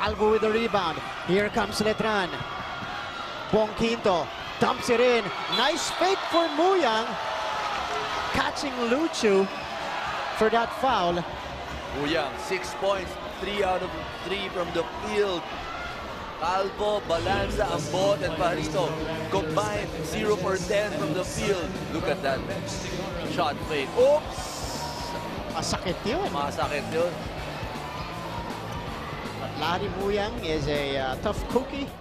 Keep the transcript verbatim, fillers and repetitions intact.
Calvo with the rebound. Here comes Letran. Bong Quinto dumps it in. Nice fake for Muyang. Catching Luchu for that foul. Muyang, six points, three out of three from the field. Calvo, Balanza, Ambot, and Paristo combined zero for ten from the field. Look at that shot fake. Oops! Masakit yun. Masakit yun. But Larry Muyang is a uh, tough cookie.